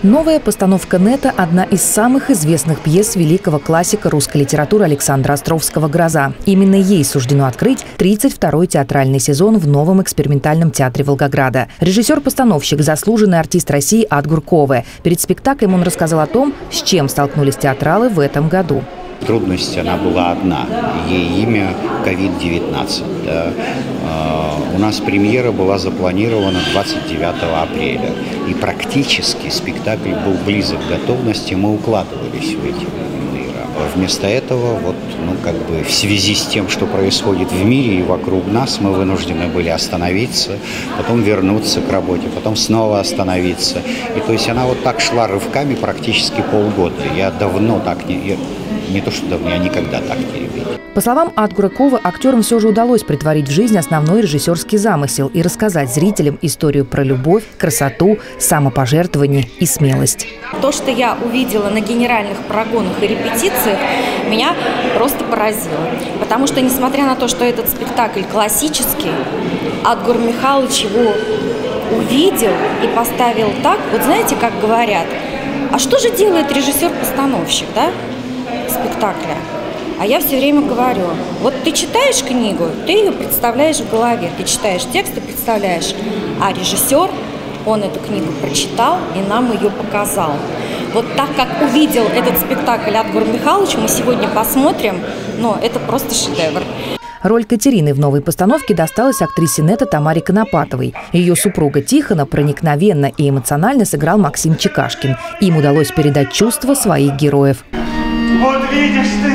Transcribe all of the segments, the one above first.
Новая постановка «Нета» – одна из самых известных пьес великого классика русской литературы Александра Островского «Гроза». Именно ей суждено открыть 32-й театральный сезон в новом экспериментальном театре Волгограда. Режиссер-постановщик, заслуженный артист России Адгур Кове. Перед спектаклем он рассказал о том, с чем столкнулись театралы в этом году. Трудность она была одна. Ей имя COVID-19. Да. У нас премьера была запланирована 29 апреля. И практически спектакль был близок к готовности. Мы укладывались в эти временные рамки. Вместо этого, в связи с тем, что происходит в мире и вокруг нас, мы вынуждены были остановиться, потом вернуться к работе, потом снова остановиться. И то есть она вот так шла рывками практически полгода. Я давно так не то что давно, я никогда так не видел. По словам Адгура Ковы, актерам все же удалось притворить в жизнь основной режиссерский замысел и рассказать зрителям историю про любовь, красоту, самопожертвование и смелость. То, что я увидела на генеральных прогонах и репетициях, меня просто поразило. Потому что, несмотря на то, что этот спектакль классический, Адгур Михайлович его увидел и поставил так, вот знаете, как говорят, а что же делает режиссер-постановщик, да? Спектакля. А я все время говорю, вот ты читаешь книгу, ты ее представляешь в голове, ты читаешь текст и представляешь, а режиссер, он эту книгу прочитал и нам ее показал. Вот так, как увидел этот спектакль Адгур Михайлович, мы сегодня посмотрим, но это просто шедевр. Роль Катерины в новой постановке досталась актрисе «Нета» Тамаре Конопатовой. Ее супруга Тихона проникновенно и эмоционально сыграл Максим Чекашкин. Им удалось передать чувства своих героев. Вот видишь ты,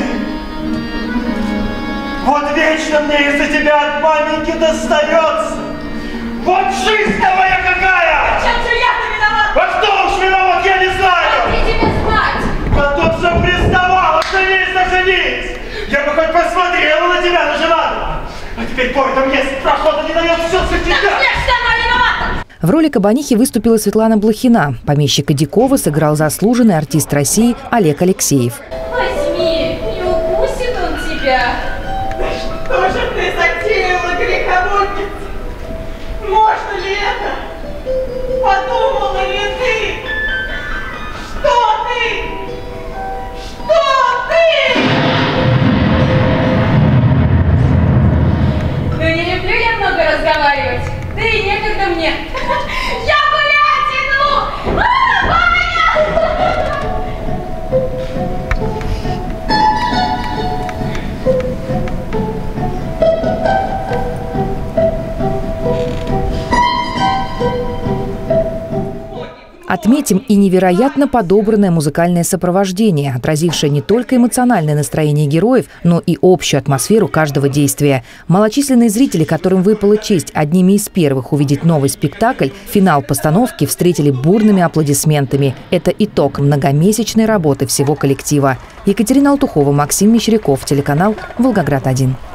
вот вечно мне из-за тебя от маменьки достается. Вот жизнь моя какая! Чем же я-то виноват? А кто уж виноват, я не знаю! Как тебе знать? А тут же приставала, женись! Я бы хоть посмотрела на тебя, на женатого! А теперь пой-то мне прохода не дает, все за тебя! Так нет, что она виновата! В роли кабанихи выступила Светлана Блохина. Помещика Дикова сыграл заслуженный артист России Олег Алексеев. Возьми, не укусит он тебя. Что же ты затеяла, греховодница? Можно ли это? Подумала ли ты? Что ты? Что ты? Ну не люблю я много разговаривать. Да и некогда мне. Я гулять иду! Ваня! Отметим и невероятно подобранное музыкальное сопровождение, отразившее не только эмоциональное настроение героев, но и общую атмосферу каждого действия. Малочисленные зрители, которым выпала честь одними из первых увидеть новый спектакль, финал постановки встретили бурными аплодисментами. Это итог многомесячной работы всего коллектива. Екатерина Алтухова, Максим Мещеряков, телеканал «Волгоград-1».